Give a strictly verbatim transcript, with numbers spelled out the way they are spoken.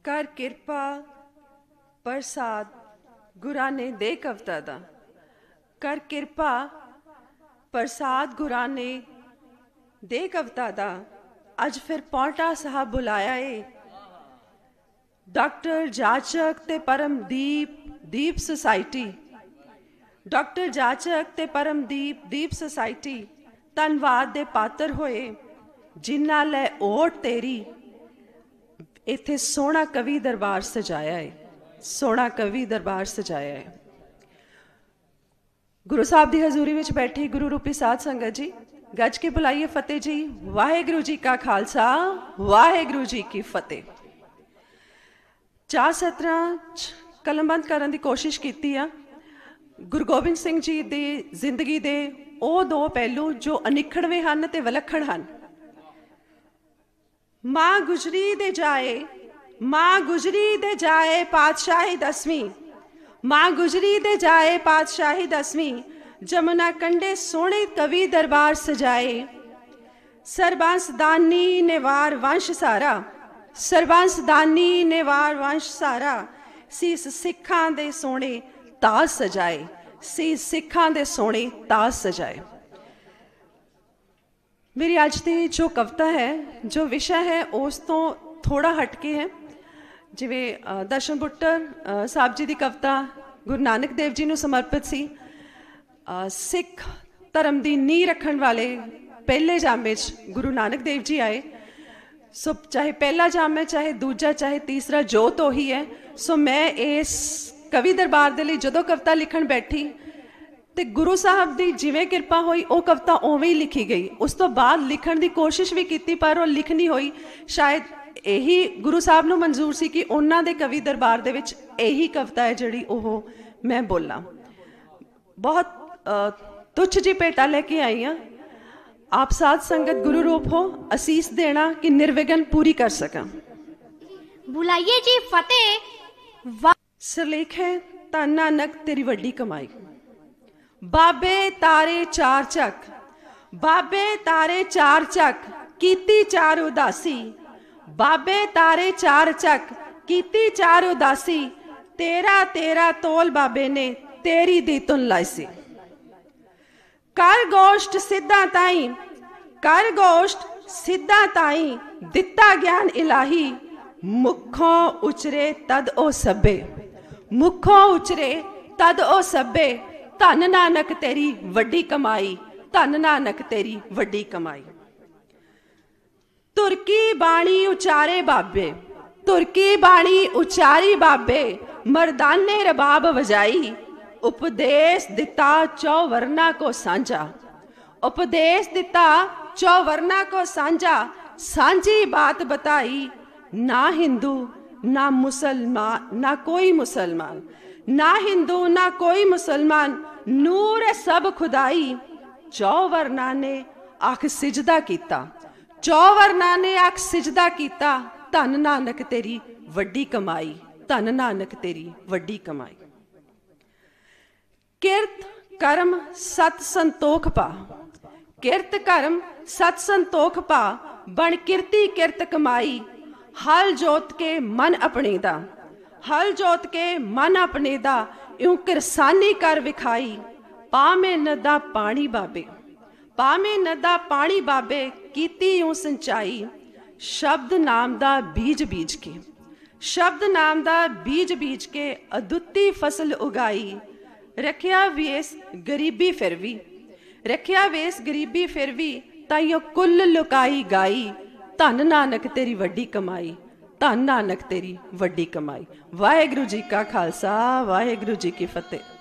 कर किरपा प्रसाद गुरां ने दे कविता दा। कर किरपा प्रसाद गुरां ने दे कविता दा। अज फिर पौंटा साहब बुलाया है। डॉक्टर जाचक ते परमदीप दीप सोसाइटी, डॉक्टर जाचक ते परमदीप दीप सोसाइटी धन्नवाद दे पात्र होए जिन्ना लै ओट तेरी इत्थे सोहना कवि दरबार सजाया है। सोहना कवि दरबार सजाया है। गुरु साहब की हजूरी में बैठी गुरु रूपी साध संगत जी, गज के बुलाइए फतेह जी। वाहेगुरु जी का खालसा, वाहेगुरु जी की फतेह। चार सतरां कलमबंद करने की कोशिश की आ। गुरु गोबिंद सिंह जी की जिंदगी के वो दो पहलू जो अनिखड़वे हैं ते विलखण हैं। मां गुजरी दे जाए, मां गुजरी दे जाए पातशाही दसवीं, मां गुजरी दे जाए पातशाही दसवीं। जमुना कंडे सोहने कवि दरबार सजाए। सरबंस दानी नेवार वंश सारा, सरबंस दानी नेवार वंश सारा। सीस सिखां दे सोहने ताज सजाए, सीस सिखां दे सोहने ताज सजाए। मेरी आज की जो कविता है, जो विषय है उस तो थोड़ा हटके है। जिवें दर्शन बुट्टर साहब जी की कविता गुरु नानक देव जी को समर्पित सी। सिख धर्म की नींह रखने वाले पहले जामे गुरु नानक देव जी आए। सो चाहे पहला जाम है, चाहे दूजा, चाहे तीसरा, जोत उही है। सो मैं इस कवि दरबार के लिए जदों कविता लिखण बैठी तो गुरु साहब की जिवें कृपा हुई वो कविता उवें ही लिखी गई। उस तो बाद लिखण की कोशिश भी की पर वो लिख नहीं हुई। शायद यही गुरु साहब को मंजूर सी कि उन्हां दे कवि दरबार दे विच यही कविता है जिहड़ी ओह मैं बोला। बहुत तुच्छ जी भेटा लेके आई हाँ। आप साध संगत गुरु रूप हो, असीस देना कि निर्विघ्न पूरी कर सका। बुलाइए जी फतेह। सरलेख है धन नानक तेरी वड्डी कमाई। बाबे तारे चार चक, बाबे तारे चार चक कीती चार उदासी। बाबे तारे चार चक कीती चार उदासी। तेरा तेरा तोल बाबे ने तेरी दी तुन लाइसी। कर गोष्ठ सिद्धा ताई, कर गोष्ठ सिद्धा ताई दिता ज्ञान इलाही। मुखों उचरे तद ओ सभे, मुखों उचरे तद ओ सभे। धन नानक तेरी वड्डी कमाई, धन नानक तेरी वड्डी कमाई। तुरकी बाणी उचारे बाबे, तुरकी बाणी उचारी बाबे। मर्दाने रबाब वजाई। उपदेश दिता चौवर्णा को सांझा, उपदेश दिता चौवर्णा को सांझा। सांझी बात बताई ना हिंदू ना मुसलमान, ना कोई मुसलमान, ना हिंदू ना कोई मुसलमान। नूर सब खुदाई चौवर्णा ने आख सिजदा कीता, चौवर्णा ने आख सिजदा कीता। धन नानक तेरी वड्डी कमाई, धन नानक तेरी वड्डी कमाई। किरत कर्म सत संतोख पा, किरत कर्म सत संतोख पा। बन किरती किरत कमाई। हल जोत के मन अपने दा, हल जोत के मन अपने दा। यूं किरसानी कर विखाई। पामे नदा पानी बाबे, पामे नदा पानी बाबे। कीती यूं संचाई। शब्द नाम दा बीज बीज के, शब्द नाम दा बीज बीज के। अदुੱਤੀ फसल उगाई। रखिया वेस गरीबी फिर भी, रखिया वेस गरीबी फिर भी। ताइयों कुल लुकाई गाई। धन नानक तेरी वड्डी कमाई, धन नानक तेरी वड्डी कमाई। वाहेगुरु जी का खालसा, वाहेगुरु जी की फतेह।